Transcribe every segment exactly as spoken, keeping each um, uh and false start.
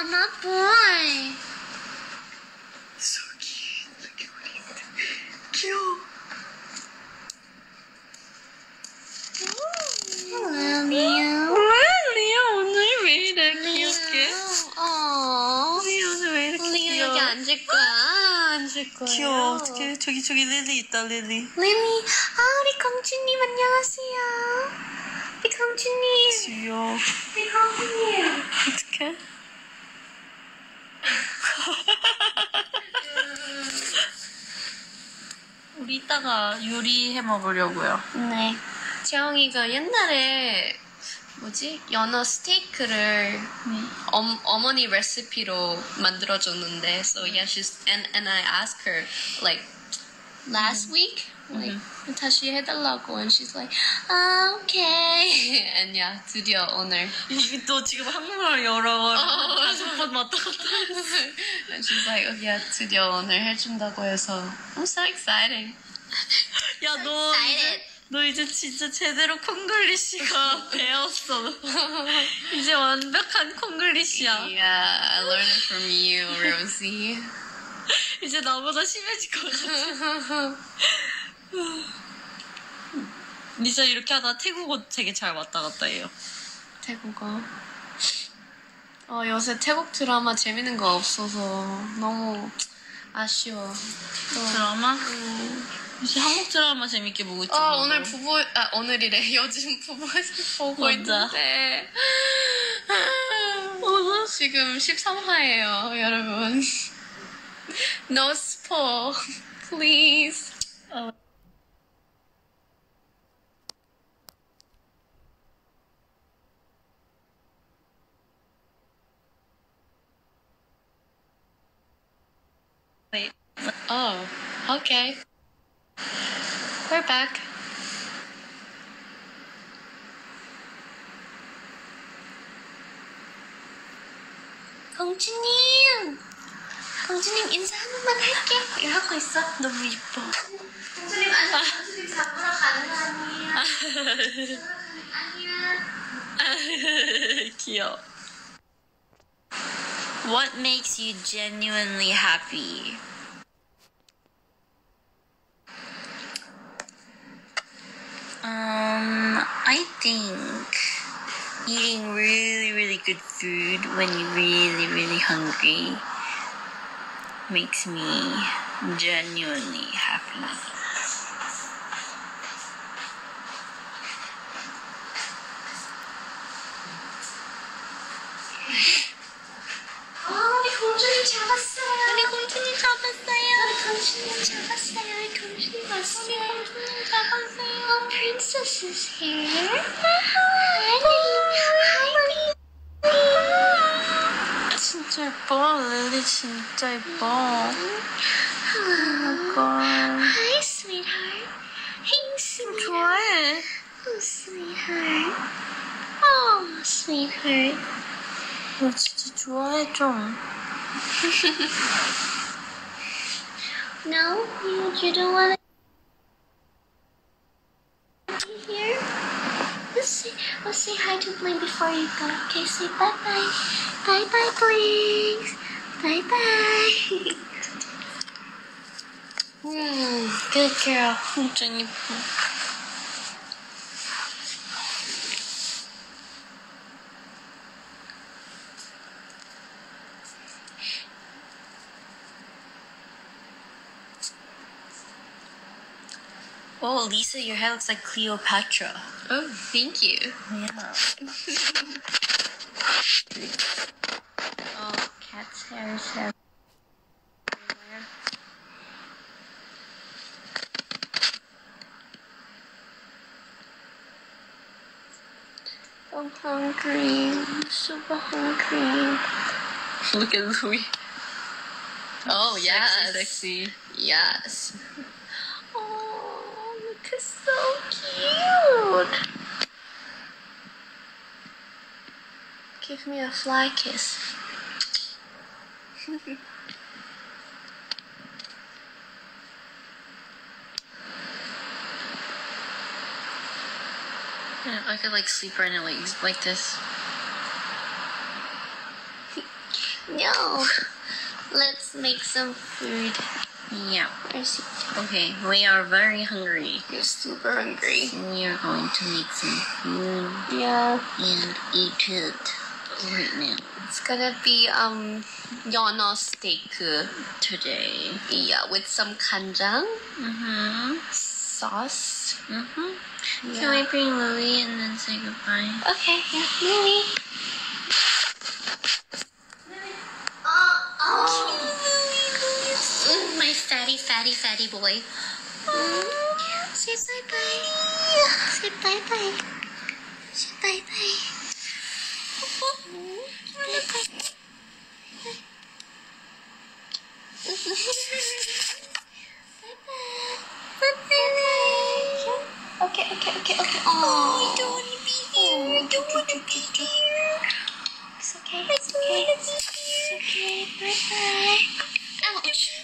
not boy. So cute. Look at what he's doing. 귀여워. Hello, Leo. 리오 오늘 왜 이래 귀엽게? 어. 리오 오늘 왜 이렇게 리오 귀여워? 여기 앉을 거야. 앉을 거야. 귀여워. 어떡해. 저기 저기 릴리 있다 릴리. 릴리. 아, 우리 공주님 안녕하세요. 우리 공주님. 귀여워. 우리 공주님. 어떡해? 우리 이따가 요리해 먹으려고요. 네. 재영이가 옛날에 뭐지? 연어 스테이크를 엄, 어머니 레시피로 만들어줬는데 so yeah she's and and I asked her like last week like 다시 해달라고 and she's like ah okay and yeah 드디어 오늘 이게 또 지금 한국말 여러 어, 다섯 번 왔다 갔다 했어. and she's like oh yeah 드디어 오늘 해준다고 해서 I'm so exciting. 야, 너 excited. 이제, 너 이제 진짜 제대로 콩글리시가 배웠어. 이제 완벽한 콩글리시야. Yeah, I learned it from you, Rosie. 이제 나보다 심해질 것 같아. 진짜 이렇게 하다 태국어 되게 잘 왔다 갔다 해요. 태국어. 어, 요새 태국 드라마 재밌는 거 없어서 너무 아쉬워. 또, 드라마? 음. 요새 한국 드라마 재밌게 보고 있죠. 어, 오늘 부부, 아, 오늘이래. 요즘 부부 보고 맞아. 있는데. 어, 지금 십삼 화예요, 여러분. No spoil, please. 어. Wait. Oh, okay. We're back. 공주님! 공주님 인사 한 번만 할게. 이거 하고 있어. 너무 이뻐. 공주님 아니, 공주님 잡으러 가는 거 아니에요? 아니야. 귀여워. What makes you genuinely happy? Um, I think eating really, really good food when you're really, really hungry makes me genuinely happy. 어, 우리 공주님 잡았어요. 우리 공주님 잡았어요. 우리 공주님 잡았어요. 우리 공주님 왔어요. 우리 공주님 잡았어요. Oh, princess is here. Hi, Lily. 진짜 예뻐. 릴리 진짜 예뻐. Hello. Hi, sweetheart. Hey, sweetheart. 좋아해. Oh, sweetheart. Oh, sweetheart. 너 진짜 좋아해 좀. No, you, you don't want to be here? Let's say, let's say hi to Blaine before you go. Okay, say bye-bye. Bye-bye, please. Bye-bye. Hmm, good girl. 진짜 예뻐. Oh, Lisa, your hair looks like Cleopatra. Oh, thank you. Yeah. Oh, cat's hair is everywhere. I'm hungry. I'm super hungry. Look at Louis. Oh, yes. Sexy. Yes. Oh, look, it's so cute. Give me a fly kiss. Yeah, I could like sleep right now like like this. No. Let's make some food. Yeah. Where's it? Okay, we are very hungry. You're super hungry. We are going to make some food Yeah. and eat it right now. It's gonna be um 연어 steak. Today. Yeah, with some kanjang Mm-hmm. sauce. Mm-hmm. Yeah. Can we bring Louie and then say goodbye? Okay, yeah, Lily. Oh, my fatty, fatty, fatty boy. Say bye bye. Say bye bye. Say bye bye. Bye bye. Okay, okay, okay, okay. Oh, I don't want to be here. I don't want to be here. It's okay. It's okay. It's okay. Bye bye. Ouch.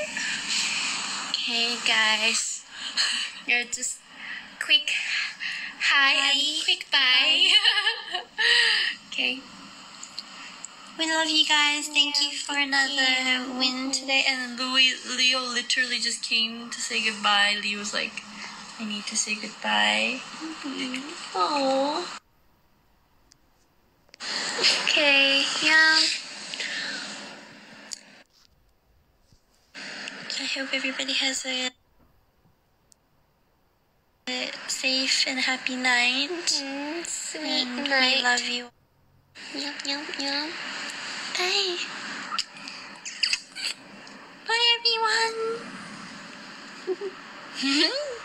Okay, guys. You're just quick hi, and quick bye. Okay. We love you guys. Thank you for another you. win today. And Louis, Leo literally just came to say goodbye. Leo was like, I need to say goodbye. Oh. Okay, yeah. I hope everybody has a, a safe and happy night. Mm, sweet And night. we love you. Yum, yum, yum. Bye. Bye, everyone.